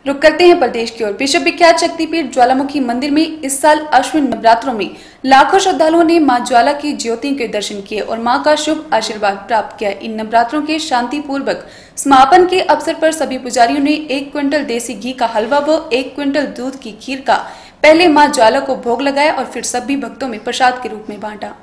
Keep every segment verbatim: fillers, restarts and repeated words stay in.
रुक करते हैं प्रदेश की ओर। विश्व विख्यात शक्तिपीठ ज्वालामुखी मंदिर में इस साल अश्विन नवरात्रों में लाखों श्रद्धालुओं ने मां ज्वाला की ज्योतियों के दर्शन किए और मां का शुभ आशीर्वाद प्राप्त किया। इन नवरात्रों के शांतिपूर्वक समापन के अवसर पर सभी पुजारियों ने एक क्विंटल देसी घी का हलवा व एक क्विंटल दूध की खीर का पहले मां ज्वाला को भोग लगाया और फिर सभी भक्तों में प्रसाद के रूप में बांटा।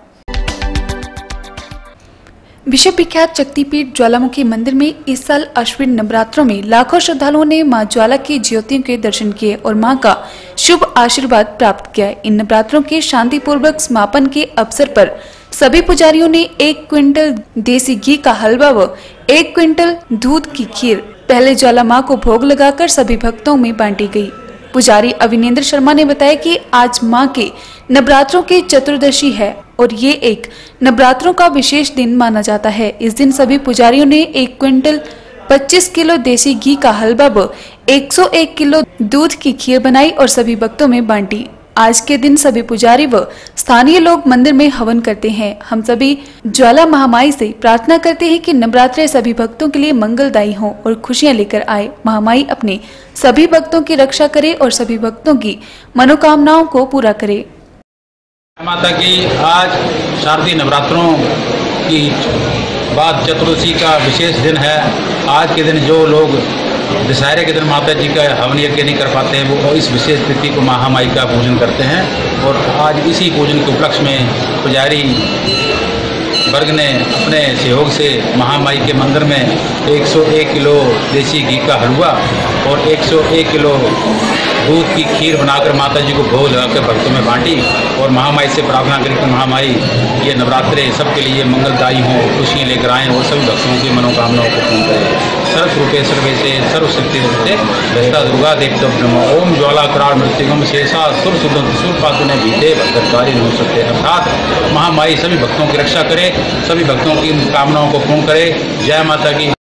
विश्व विख्यात शक्तिपीठ ज्वालामुखी मंदिर में इस साल अश्विन नवरात्रों में लाखों श्रद्धालुओं ने मां ज्वाला की ज्योतियों के दर्शन किए और मां का शुभ आशीर्वाद प्राप्त किया। इन नवरात्रों के शांतिपूर्वक समापन के अवसर पर सभी पुजारियों ने एक क्विंटल देसी घी का हलवा व एक क्विंटल दूध की खीर पहले ज्वाला मां को भोग लगाकर सभी भक्तों में बांटी गई। पुजारी अविनेंद्र शर्मा ने बताया कि आज मां के नवरात्रों की चतुर्दशी है और ये एक नवरात्रों का विशेष दिन माना जाता है। इस दिन सभी पुजारियों ने एक क्विंटल पच्चीस किलो देसी घी का हलवा व एक सौ एक किलो दूध की खीर बनाई और सभी भक्तों में बांटी। आज के दिन सभी पुजारी व स्थानीय लोग मंदिर में हवन करते हैं। हम सभी ज्वाला महामाई से प्रार्थना करते हैं कि नवरात्रे सभी भक्तों के लिए मंगलदायी हों और खुशियां लेकर आए। महामाई अपने सभी भक्तों की रक्षा करे और सभी भक्तों की मनोकामनाओं को पूरा करे। माता की आज शारदीय नवरात्रों की बाद चतुर्दशी का विशेष दिन है। आज के दिन जो लोग दशहरे के दिन माता जी का हवन यज्ञ नहीं कर पाते हैं वो इस विशेष तिथि को महामाई का पूजन करते हैं और आज इसी पूजन के उपलक्ष्य में पुजारी वर्ग ने अपने सहयोग से महामाई के मंदिर में एक सौ एक किलो देसी घी का हलवा और एक सौ एक किलो दूध की खीर बनाकर माता जी को भोग लगाकर भक्तों में बांटी और महामाई से प्रार्थना करी कि महामाई ये नवरात्रे सबके लिए मंगलदायी हों, खुशियाँ लेकर आएँ और सभी भक्तों की मनोकामनाओं को पूर्ण करें। सर्वरूपे सर्वे से सर्वशक्ति रूपे दस्ता दुर्गा देवता ब्रह्म ओम ज्वाला कराल मृत्युगम शेषा सुर सुदंत सुरपातुने भीते भद्रकारी हो सकते हैं। अर्थात महामाई सभी भक्तों की रक्षा करे, सभी भक्तों की कामनाओं को पूर्ण करे। जय माता की।